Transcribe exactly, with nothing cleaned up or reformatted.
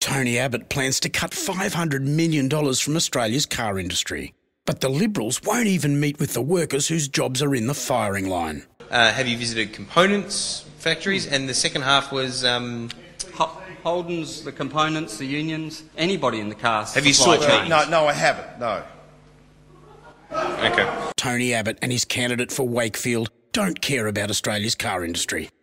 Tony Abbott plans to cut five hundred million dollars from Australia's car industry. But the Liberals won't even meet with the workers whose jobs are in the firing line. Uh, have you visited components factories? And the second half was... Um... Holden's, the components, the unions, anybody in the car Have you supply sought chain. meetings? No, no, I haven't, no. Okay. Tony Abbott and his candidate for Wakefield don't care about Australia's car industry.